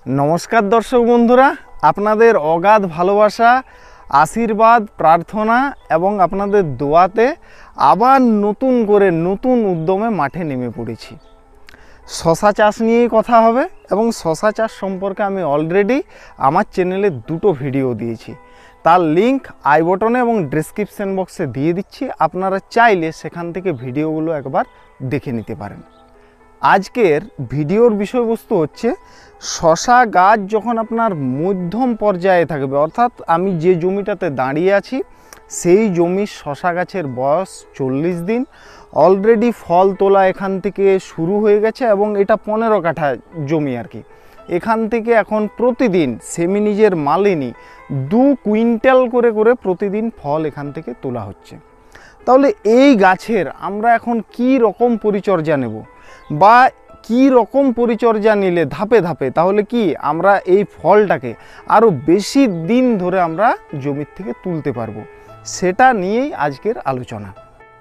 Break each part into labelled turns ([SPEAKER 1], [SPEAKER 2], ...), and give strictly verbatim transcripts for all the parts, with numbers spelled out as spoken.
[SPEAKER 1] नमस्कार दर्शक बंधुरा आपनादेर अगाध भालोबासा आशीर्वाद प्रार्थना एवं आपनादेर दोयाते आबार नतून करे नतून उद्यमे माठे नेमे पड़ेछि। शशा चाष निये कथा होबे एवं शशा चाष सम्पर्के आमि अलरेडी आमार चैनेले दुटो भिडियो दिएछि, तार लिंक आई बटने एवं डेसक्रिप्शन बक्से दिए दिচ্ছি। आपनारा चाइले सेखान थेके भिडियोगुलो एकबार देखे निते पारेन। आजकेर भिडियोर विषयबस्तु होच्छे शशा गाछ जखन आपनार मध्यम पर्याये थाकबे, अर्थात आमी जे जमिटाते दाड़िये आछि सेई जमिर शशा गाछेर बयस चल्लिश दिन। अलरेडी फल तोला एखान थेके शुरू हये गेछे एबं एटा पंद्रह काठा जमी आर कि। एखान थेके एखन प्रतिदिन सेमी निजेर मालिनी दु कुइंटाल करे करे प्रतिदिन फल एखान थेके तोला हच्छे। ताहले एई गाछेर आमरा एखन कि रकम परिचर्या नेब बा की रकम परिचर्या निले धापे धापे ताहले कि आमरा एई फलटाके आरो बेशी दिन धरे आमरा जमिर थेके तुलते पारबो, सेटा नियेई आजकेर आलोचना।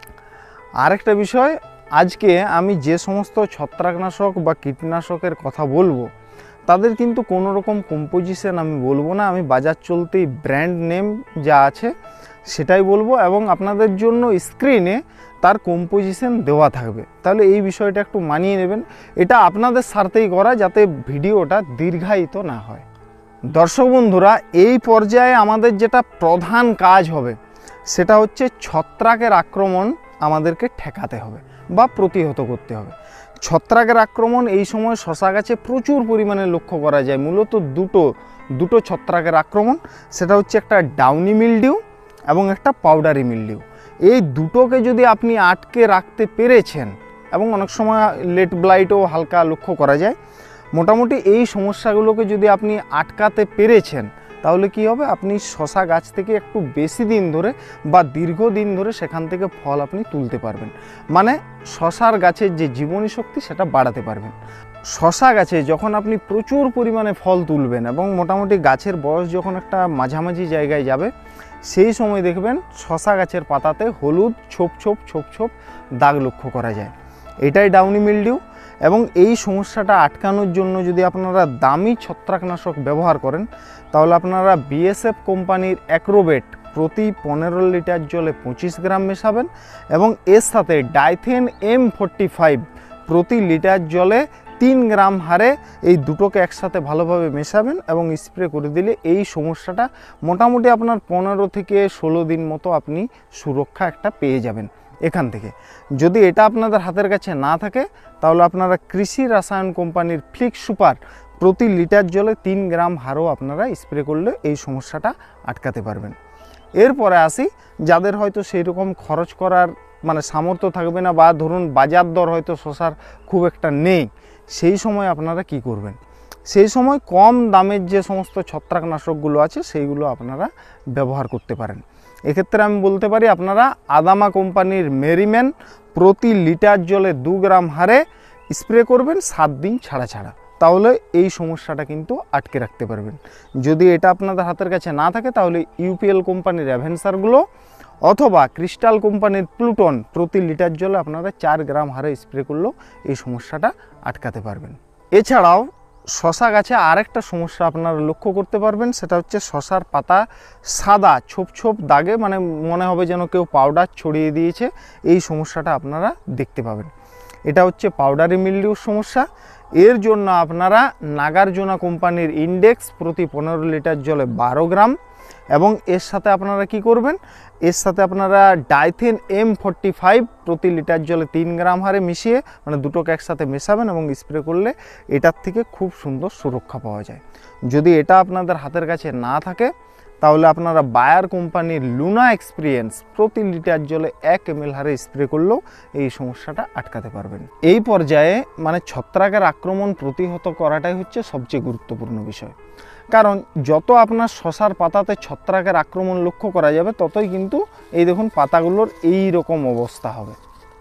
[SPEAKER 1] आरेकटा विषय, आजके आमी जे समस्त छत्राकनाशक बा कीटनाशकेर कथा बोलबो तादेर किन्तु कोनो रकम कम्पोजिशन आमी बोलबो ना, आमी बाजार चलतेई ब्रैंड नेम जा आछे सेटाई बोलबो एबं आपनादेर जोन्नो स्क्रिने तार कम्पोजिशन देवा थाकबे। ताहले एई विषयटा एकटु मानिये नेबेन, एटा आपनादेर स्वार्थेई करा जाते भिडियोटा दीर्घायित ना हय। दर्शक बंधुरा एई पर्याये आमादेर जेटा प्रधान काज होबे सेटा होच्छे छत्राकेर आक्रमण आमादेरके ठेकाते होबे बा प्रतिहत करते होबे। छत्राकेर आक्रमण एई समय शशा गाছে प्रचुर परिमाणे लक्ष्य करा যায়। मूলত दुटो दुटो छत्राकेर आक्रमण, सेटा होच्छे एकटा डाउनी मिल्डिउ एबं एकटा पाउडारी मिल्डिउ। এই দুটোকে যদি আপনি আটকে রাখতে পেরেছেন এবং অনেক সময় লেট ব্লাইটও হালকা লক্ষ্য করা যায়, মোটামুটি এই সমস্যাগুলোকে যদি আপনি আটকাতে পেরেছেন তাহলে কি হবে, আপনি শশা গাছ থেকে একটু বেশি দিন ধরে বা দীর্ঘদিন ধরে সেখান থেকে ফল আপনি তুলতে পারবেন, মানে শশার গাছের যে জীবনী শক্তি সেটা বাড়াতে পারবেন। শশা গাছে যখন আপনি প্রচুর পরিমাণে ফল তুলবেন এবং মোটামুটি গাছের বয়স যখন একটা মাঝামাঝি জায়গায় যাবে সেই সময় দেখবেন শশা গাছের পাতাতে হলুদ ছোপ ছোপ ছোপ ছোপ দাগ লক্ষ্য করা যায়, এটাই ডাউনি মিল্ডিউ। এবং এই সমস্যাটা আটকানোর জন্য যদি আপনারা দামি ছত্রাকনাশক ব্যবহার করেন তাহলে আপনারা বিএসএফ কোম্পানির অ্যাক্রোবেট প্রতি পনেরো লিটার জলে পঁচিশ গ্রাম মেশাবেন এবং এর সাথে ডাইথেন এম ফোরটি ফাইভ প্রতি লিটার জলে তিন গ্রাম হারে এই দুটোকে একসাথে ভালোভাবে মেশাবেন এবং স্প্রে করে দিলে এই সমস্যাটা মোটামুটি আপনার পনেরো থেকে ষোলো দিন মতো আপনি সুরক্ষা একটা পেয়ে যাবেন এখান থেকে। যদি এটা আপনাদের হাতের কাছে না থাকে তাহলে আপনারা কৃষি রসায়ন কোম্পানির ফ্লিক্স সুপার প্রতি লিটার জলে তিন গ্রাম হারও আপনারা স্প্রে করলে এই সমস্যাটা আটকাতে পারবেন। এরপরে আসি, যাদের হয়তো সেই রকম খরচ করার মানে সামর্থ্য থাকবে না বা ধরুন বাজার দর হয়তো শশার খুব একটা নেই, সেই সময় আপনারা কি করবেন, সেই সময় কম দামের যে সমস্ত ছত্রাকনাশকগুলো আছে সেইগুলো আপনারা ব্যবহার করতে পারেন। এক্ষেত্রে আমি বলতে পারি আপনারা আদামা কোম্পানির মেরিম্যান প্রতি লিটার জলে দু গ্রাম হারে স্প্রে করবেন সাত দিন ছাড়া ছাড়া, তাহলে এই সমস্যাটা কিন্তু আটকে রাখতে পারবেন। যদি এটা আপনাদের হাতের কাছে না থাকে তাহলে ইউপিএল কোম্পানির অ্যাভেন্সারগুলো অথবা ক্রিস্টাল কোম্পানির প্লুটন প্রতি লিটার জলে আপনারা চার গ্রাম হারে স্প্রে করলেও এই সমস্যাটা আটকাতে পারবেন। এছাড়াও শশা গাছে আরেকটা সমস্যা আপনারা লক্ষ্য করতে পারবেন, সেটা হচ্ছে শশার পাতা সাদা ছোপ ছোপ দাগে, মানে মনে হবে যেন কেউ পাউডার ছড়িয়ে দিয়েছে, এই সমস্যাটা আপনারা দেখতে পাবেন। এটা হচ্ছে পাউডারি মিল্ডিউর সমস্যা। এর জন্য আপনারা নাগার্জুনা কোম্পানির ইন্ডেক্স প্রতি পনেরো লিটার জলে বারো গ্রাম এবং এর সাথে আপনারা কি করবেন, এর সাথে আপনারা ডাইথেন এম ফোরটি ফাইভ প্রতি লিটার জলে তিন গ্রাম হারে মিশিয়ে মানে দুটোকে একসাথে মেশাবেন এবং স্প্রে করলে এটার থেকে খুব সুন্দর সুরক্ষা পাওয়া যায়। যদি এটা আপনাদের হাতের কাছে না থাকে তাহলে আপনারা বায়ার কোম্পানির লুনা এক্সপিরিয়েন্স প্রতি লিটার জলে এক এম এল হারে স্প্রে করলেও এই সমস্যাটা আটকাতে পারবেন। এই পর্যায়ে মানে ছত্রাকের আক্রমণ প্রতিহত করাটাই হচ্ছে সবচেয়ে গুরুত্বপূর্ণ বিষয়, কারণ যত আপনার শশার পাতাতে ছত্রাকের আক্রমণ লক্ষ্য করা যাবে ততই কিন্তু এই দেখুন পাতাগুলোর এই রকম অবস্থা হবে,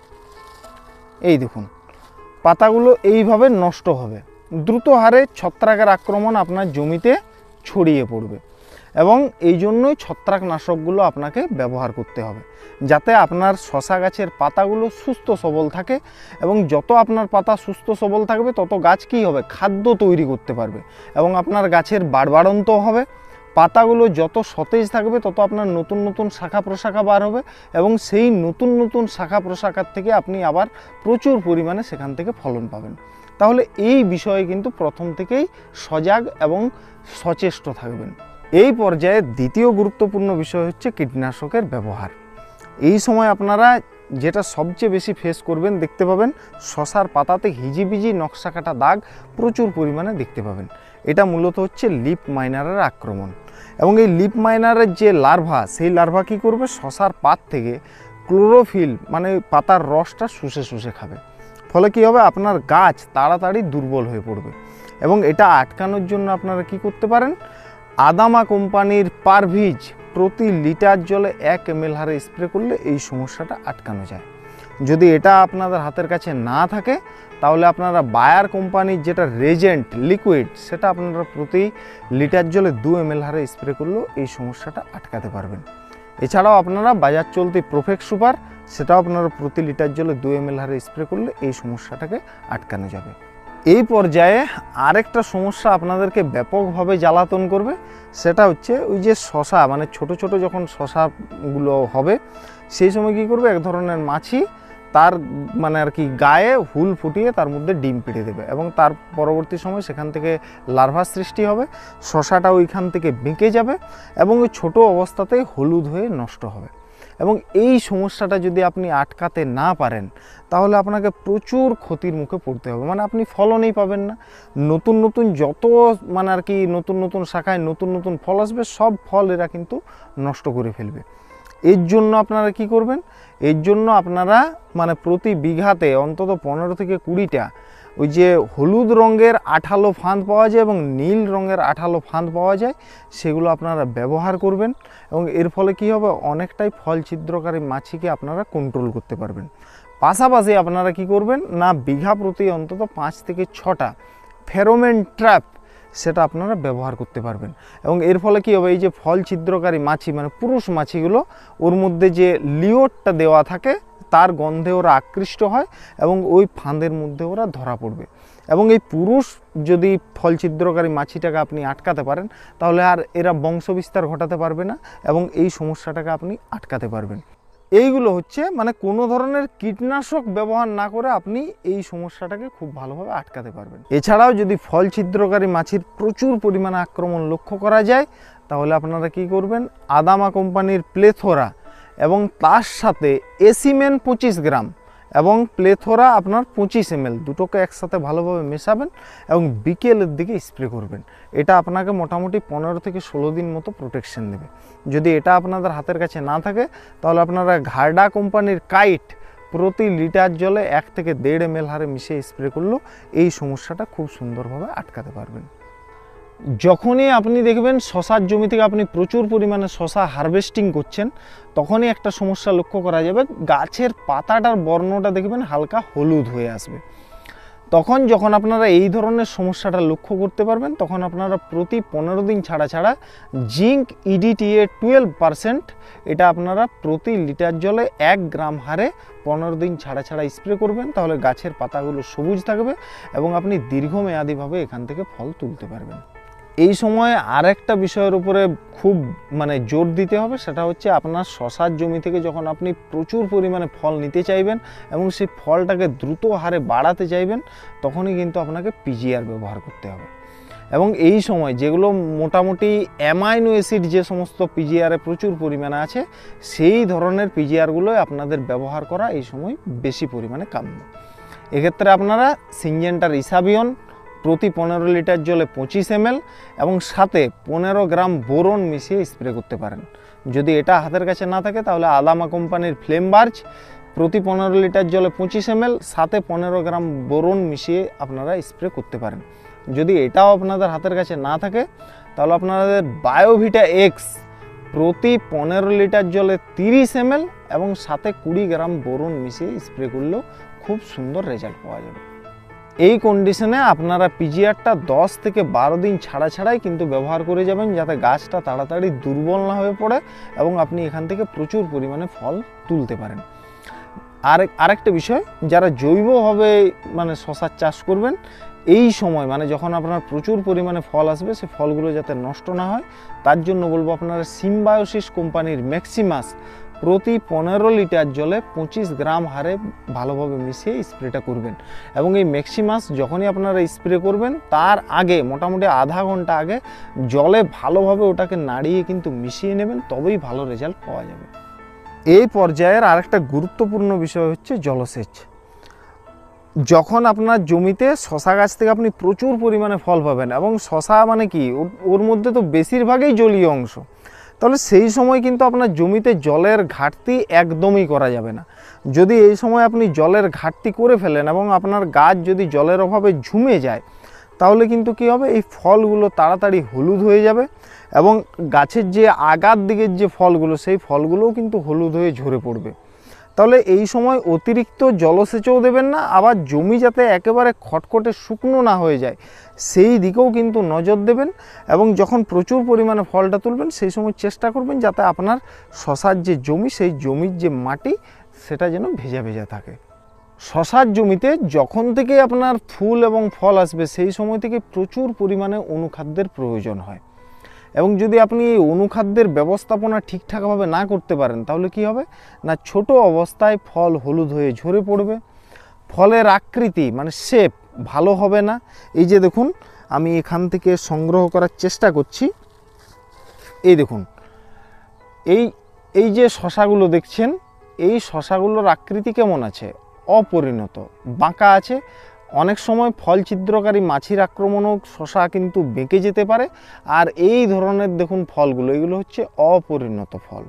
[SPEAKER 1] এই দেখুন পাতাগুলো এইভাবে নষ্ট হবে, দ্রুত হারে ছত্রাকের আক্রমণ আপনার জমিতে ছড়িয়ে পড়বে। এবং এই জন্যই ছত্রাকনাশকগুলো আপনাকে ব্যবহার করতে হবে, যাতে আপনার শশা গাছের পাতাগুলো সুস্থ সবল থাকে। এবং যত আপনার পাতা সুস্থ সবল থাকবে তত গাছ কী হবে, খাদ্য তৈরি করতে পারবে এবং আপনার গাছের বাড়বাড়ন্ত হবে। পাতাগুলো যত সতেজ থাকবে তত আপনার নতুন নতুন শাখা প্রশাখা বার হবে এবং সেই নতুন নতুন শাখা প্রশাখার থেকে আপনি আবার প্রচুর পরিমাণে সেখান থেকে ফলন পাবেন। তাহলে এই বিষয়ে কিন্তু প্রথম থেকেই সজাগ এবং সচেষ্ট থাকবেন। এই পর্যায়ে দ্বিতীয় গুরুত্বপূর্ণ বিষয় হচ্ছে কীটনাশকের ব্যবহার। এই সময় আপনারা যেটা সবচেয়ে বেশি ফেস করবেন, দেখতে পাবেন শশার পাতাতে হিজিবিজি নকশা কাটা দাগ প্রচুর পরিমাণে দেখতে পাবেন। এটা মূলত হচ্ছে লিফ মাইনারের আক্রমণ। এবং এই লিফ মাইনারের যে লার্ভা, সেই লার্ভা কী করবে, শশার পাত থেকে ক্লোরোফিল মানে পাতার রসটা শুষে শুষে খাবে। ফলে কী হবে, আপনার গাছ তাড়াতাড়ি দুর্বল হয়ে পড়বে। এবং এটা আটকানোর জন্য আপনারা কি করতে পারেন, আদামা কোম্পানির পারভিজ প্রতি লিটার জলে এক এম এল হারে স্প্রে করলে এই সমস্যাটা আটকানো যায়। যদি এটা আপনাদের হাতের কাছে না থাকে তাহলে আপনারা বায়ার কোম্পানির যেটা রেজেন্ট লিকুইড, সেটা আপনারা প্রতি লিটার জলে দু এম এল হারে স্প্রে করলেও এই সমস্যাটা আটকাতে পারবেন। এছাড়াও আপনারা বাজার চলতি প্রোফেক্ট সুপার, সেটাও আপনারা প্রতি লিটার জলে দু এম এল হারে স্প্রে করলে এই সমস্যাটাকে আটকানো যাবে। এই পর্যায়ে আরেকটা সমস্যা আপনাদেরকে ব্যাপকভাবে জ্বালাতন করবে, সেটা হচ্ছে ওই যে শশা মানে ছোট ছোট যখন শশাগুলো হবে সেই সময় কী করবে, এক ধরনের মাছি তার মানে আর কি গায়ে হুল ফুটিয়ে তার মধ্যে ডিম পেড়ে দেবে এবং তার পরবর্তী সময় সেখান থেকে লার্ভা সৃষ্টি হবে, শশাটা ওইখান থেকে বেঁকে যাবে এবং ওই ছোটো অবস্থাতেই হলুদ হয়ে নষ্ট হবে। এবং এই সমস্যাটা যদি আপনি আটকাতে না পারেন তাহলে আপনাকে প্রচুর ক্ষতির মুখে পড়তে হবে, মানে আপনি ফলনই পাবেন না। নতুন নতুন যত মানে আর কি নতুন নতুন শাখায় নতুন নতুন ফল আসবে, সব ফল এরা কিন্তু নষ্ট করে ফেলবে। এর জন্য আপনারা কি করবেন, এর জন্য আপনারা মানে প্রতি বিঘাতে অন্তত পনেরো থেকে কুড়িটা ওই যে হলুদ রঙের আঠালো ফাঁদ পাওয়া যায় এবং নীল রঙের আঠালো ফাঁদ পাওয়া যায়, সেগুলো আপনারা ব্যবহার করবেন। এবং এর ফলে কি হবে, অনেকটাই ফল ছিদ্রকারী মাছিকে আপনারা কন্ট্রোল করতে পারবেন। পাশাপাশি আপনারা কি করবেন না, বিঘা প্রতি অন্তত পাঁচ থেকে ছটা ফেরোমেন ট্র্যাপ সেটা আপনারা ব্যবহার করতে পারবেন। এবং এর ফলে কী হবে, এই যে ফল ছিদ্রকারী মাছি মানে পুরুষ মাছিগুলো, ওর মধ্যে যে লিওরটা দেওয়া থাকে তার গন্ধে ওরা আকৃষ্ট হয় এবং ওই ফাঁদের মধ্যে ওরা ধরা পড়বে। এবং এই পুরুষ যদি ফল ছিদ্রকারী মাছিটাকে আপনি আটকাতে পারেন তাহলে আর এরা বংশবিস্তার ঘটাতে পারবে না এবং এই সমস্যাটাকে আপনি আটকাতে পারবেন। এইগুলো হচ্ছে মানে কোনো ধরনের কীটনাশক ব্যবহার না করে আপনি এই সমস্যাটাকে খুব ভালোভাবে আটকাতে পারবেন। এছাড়াও যদি ফল ছিদ্রকারী মাছির প্রচুর পরিমাণে আক্রমণ লক্ষ্য করা যায় তাহলে আপনারা কি করবেন, আদামা কোম্পানির প্লেথোরা এবং তার সাথে এসিমেন পঁচিশ গ্রাম এবং প্লেথোরা আপনার পঁচিশ এম এল দুটোকে একসাথে ভালোভাবে মেশাবেন এবং বিকেলের দিকে স্প্রে করবেন। এটা আপনাকে মোটামুটি পনেরো থেকে ষোলো দিন মতো প্রোটেকশন দেবে। যদি এটা আপনাদের হাতের কাছে না থাকে তাহলে আপনারা ঘারডা কোম্পানির কাইট প্রতি লিটার জলে এক থেকে দেড় এম এল হারে মিশিয়ে স্প্রে করলেও এই সমস্যাটা খুব সুন্দরভাবে আটকাতে পারবেন। যখনই আপনি দেখবেন শশার জমি থেকে আপনি প্রচুর পরিমাণে শশা হারভেস্টিং করছেন, তখনই একটা সমস্যা লক্ষ্য করা যাবে, গাছের পাতাটার বর্ণটা দেখবেন হালকা হলুদ হয়ে আসবে। তখন যখন আপনারা এই ধরনের সমস্যাটা লক্ষ্য করতে পারবেন তখন আপনারা প্রতি পনেরো দিন ছাড়া ছাড়া জিঙ্ক ইডিটিএ টুয়েলভ পারসেন্ট এটা আপনারা প্রতি লিটার জলে এক গ্রাম হারে পনেরো দিন ছাড়া ছাড়া স্প্রে করবেন। তাহলে গাছের পাতাগুলো সবুজ থাকবে এবং আপনি দীর্ঘমেয়াদীভাবে এখান থেকে ফল তুলতে পারবেন। এই সময় আরেকটা বিষয়ের উপরে খুব মানে জোর দিতে হবে, সেটা হচ্ছে আপনার শশার জমি থেকে যখন আপনি প্রচুর পরিমাণে ফল নিতে চাইবেন এবং সেই ফলটাকে দ্রুত হারে বাড়াতে চাইবেন তখনই কিন্তু আপনাকে পিজিআর ব্যবহার করতে হবে। এবং এই সময় যেগুলো মোটামুটি অ্যামাইনো অ্যাসিড যে সমস্ত পিজিআরে প্রচুর পরিমাণে আছে সেই ধরনের পিজিআরগুলোই আপনাদের ব্যবহার করা এই সময় বেশি পরিমাণে কাম্য। এক্ষেত্রে আপনারা সিনজেন্টার ইসাবিয়ন প্রতি পনেরো লিটার জলে পঁচিশ এম এল এবং সাথে পনেরো গ্রাম বোরন মিশিয়ে স্প্রে করতে পারেন। যদি এটা হাতের কাছে না থাকে তাহলে আদামা কোম্পানির ফ্লেমবার্জ প্রতি পনেরো লিটার জলে পঁচিশ এম এল সাথে পনেরো গ্রাম বোরন মিশিয়ে আপনারা স্প্রে করতে পারেন। যদি এটাও আপনাদের হাতের কাছে না থাকে তাহলে আপনাদের বায়োভিটা এক্স প্রতি পনেরো লিটার জলে তিরিশ এম এল এবং সাথে কুড়ি গ্রাম বোরন মিশিয়ে স্প্রে করলেও খুব সুন্দর রেজাল্ট পাওয়া যাবে। এই কন্ডিশনে আপনারা পিজিআরটা দশ থেকে বারো দিন ছাড়া ছাড়াই কিন্তু ব্যবহার করে যাবেন, যাতে গাছটা তাড়াতাড়ি দুর্বল না হয়ে পড়ে এবং আপনি এখান থেকে প্রচুর পরিমাণে ফল তুলতে পারেন। আর আরেকটা বিষয়, যারা জৈবভাবে মানে শশার চাষ করবেন, এই সময় মানে যখন আপনার প্রচুর পরিমাণে ফল আসবে, সে ফলগুলো যাতে নষ্ট না হয় তার জন্য বলবো আপনারা সিম্বায়োসিস কোম্পানির ম্যাক্সিমাস প্রতি পনেরো লিটার জলে পঁচিশ গ্রাম হারে ভালোভাবে মিশিয়ে স্প্রেটা করবেন। এবং এই ম্যাক্সিমাস যখনই আপনারা স্প্রে করবেন তার আগে মোটামুটি আধা ঘন্টা আগে জলে ভালোভাবে ওটাকে নাড়িয়ে কিন্তু মিশিয়ে নেবেন, তবেই ভালো রেজাল্ট পাওয়া যাবে। এই পর্যায়ের আরেকটা গুরুত্বপূর্ণ বিষয় হচ্ছে জলসেচ। যখন আপনার জমিতে শশা গাছ থেকে আপনি প্রচুর পরিমাণে ফল পাবেন, এবং শশা মানে কি ওর মধ্যে তো বেশিরভাগই জলীয় অংশ, তাহলে সেই সময় কিন্তু আপনার জমিতে জলের ঘাটতি একদমই করা যাবে না। যদি এই সময় আপনি জলের ঘাটতি করে ফেলেন এবং আপনার গাছ যদি জলের অভাবে ঝুমে যায়, তাহলে কিন্তু কি হবে, এই ফলগুলো তাড়াতাড়ি হলুদ হয়ে যাবে এবং গাছের যে আগার দিকের যে ফলগুলো, সেই ফলগুলোও কিন্তু হলুদ হয়ে ঝরে পড়বে। তাহলে এই সময় অতিরিক্ত জলসেচও দেবেন না, আবার জমি যাতে একেবারে খটখটে শুকনো না হয়ে যায় সেই দিকেও কিন্তু নজর দেবেন। এবং যখন প্রচুর পরিমাণে ফলটা তুলবেন সেই সময় চেষ্টা করবেন যাতে আপনার শশার যে জমি, সেই জমির যে মাটি সেটা যেন ভেজা ভেজা থাকে। শশার জমিতে যখন থেকে আপনার ফুল এবং ফল আসবে সেই সময় থেকে প্রচুর পরিমাণে অনুখাদ্যের প্রয়োজন হয়, এবং যদি আপনি এই অনুখাদ্যের ব্যবস্থাপনা ঠিকঠাকভাবে না করতে পারেন তাহলে কি হবে না, ছোট অবস্থায় ফল হলুদ হয়ে ঝরে পড়বে, ফলের আকৃতি মানে শেপ ভালো হবে না। এই যে দেখুন, আমি এখান থেকে সংগ্রহ করার চেষ্টা করছি, এই দেখুন এই এই যে শশাগুলো দেখছেন, এই শশাগুলোর আকৃতি কেমন আছে, অপরিণত, বাঁকা আছে। অনেক সময় ফল ছিদ্রকারী মাছির আক্রমণও শশা কিন্তু বেঁকে যেতে পারে। আর এই ধরনের দেখুন ফলগুলো, এগুলো হচ্ছে অপরিণত ফল,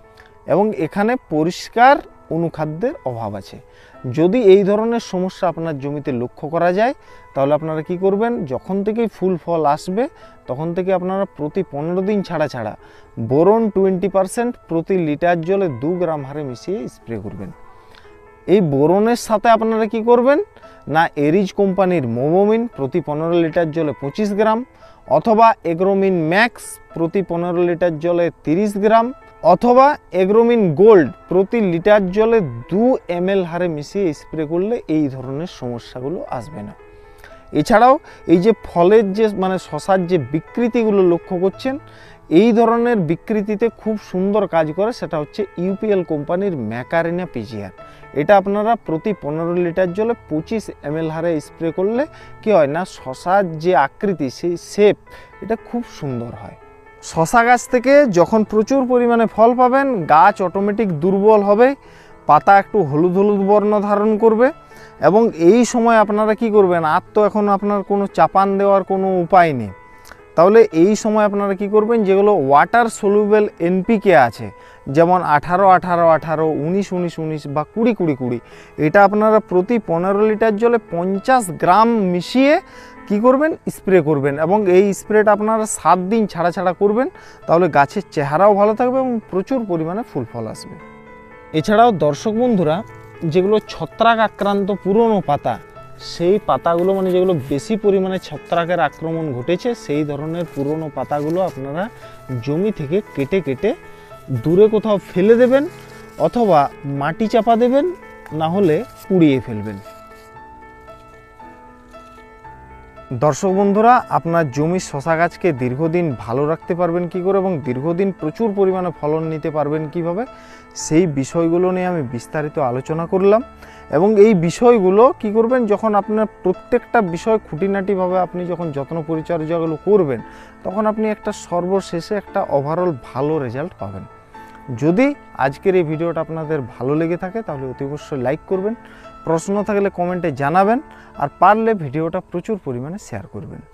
[SPEAKER 1] এবং এখানে পরিষ্কার অনুখাদ্যের অভাব আছে। যদি এই ধরনের সমস্যা আপনার জমিতে লক্ষ্য করা যায় তাহলে আপনারা কি করবেন, যখন থেকেই ফুল ফল আসবে তখন থেকে আপনারা প্রতি পনেরো দিন ছাড়া ছাড়া বোরন টোয়েন্টি পারসেন্ট প্রতি লিটার জলে দু গ্রাম হারে মিশিয়ে স্প্রে করবেন। এই বোরনের সাথে আপনারা কি করবেন না, এরিজ কোম্পানির মোমোমিন প্রতি পনেরো লিটার জলে পঁচিশ গ্রাম, অথবা এগ্রোমিন ম্যাক্স প্রতি পনেরো লিটার জলে তিরিশ গ্রাম, অথবা এগ্রোমিন গোল্ড প্রতি লিটার জলে দু এম এল হারে মিশিয়ে স্প্রে করলে এই ধরনের সমস্যাগুলো আসবে না। এছাড়াও এই যে ফলের যে মানে শশার যে বিকৃতিগুলো লক্ষ্য করছেন, এই ধরনের বিকৃতিতে খুব সুন্দর কাজ করে, সেটা হচ্ছে ইউপিএল কোম্পানির ম্যাকারিনা পিজিআর। এটা আপনারা প্রতি পনেরো লিটার জলে পঁচিশ এম এল হারে স্প্রে করলে কি হয় না, শশার যে আকৃতি সেই শেপ এটা খুব সুন্দর হয়। শশা গাছ থেকে যখন প্রচুর পরিমাণে ফল পাবেন, গাছ অটোমেটিক দুর্বল হবে, পাতা একটু হলুদ হলুদ বর্ণ ধারণ করবে, এবং এই সময় আপনারা কি করবেন, আর তো এখন আপনার কোনো চাপান দেওয়ার কোনো উপায় নেই, তাহলে এই সময় আপনারা কি করবেন, যেগুলো ওয়াটার সলুবেল এনপিকে আছে, যেমন আঠারো আঠারো আঠারো উনিশ উনিশ উনিশ বা কুড়ি কুড়ি কুড়ি, এটা আপনারা প্রতি পনেরো লিটার জলে পঞ্চাশ গ্রাম মিশিয়ে কি করবেন, স্প্রে করবেন। এবং এই স্প্রেটা আপনারা সাত দিন ছাড়া ছাড়া করবেন, তাহলে গাছের চেহারাও ভালো থাকবে এবং প্রচুর পরিমাণে ফুল ফল আসবে। এছাড়াও দর্শক বন্ধুরা, যেগুলো ছত্রাক আক্রান্ত পুরনো পাতা, সেই পাতাগুলো মানে যেগুলো বেশি পরিমাণে ছত্রাকের আক্রমণ ঘটেছে, সেই ধরনের পুরনো পাতাগুলো আপনারা জমি থেকে কেটে কেটে দূরে কোথাও ফেলে দেবেন, অথবা মাটি চাপা দেবেন, না হলে পুড়িয়ে ফেলবেন। দর্শক বন্ধুরা, আপনার জমির শশা গাছকে দীর্ঘদিন ভালো রাখতে পারবেন কি করে, এবং দীর্ঘদিন প্রচুর পরিমাণে ফলন নিতে পারবেন কিভাবে, সেই বিষয়গুলো নিয়ে আমি বিস্তারিত আলোচনা করলাম। এবং এই বিষয়গুলো কি করবেন, যখন আপনার প্রত্যেকটা বিষয় খুঁটিনাটিভাবে আপনি যখন যত্ন পরিচর্যাগুলো করবেন, তখন আপনি একটা সর্বশেষে একটা ওভারঅল ভালো রেজাল্ট পাবেন। যদি আজকের এই ভিডিওটা আপনাদের ভালো লেগে থাকে তাহলে অতি অবশ্যই লাইক করবেন, প্রশ্ন থাকলে কমেন্টে জানাবেন, আর পারলে ভিডিওটা প্রচুর পরিমাণে শেয়ার করবেন।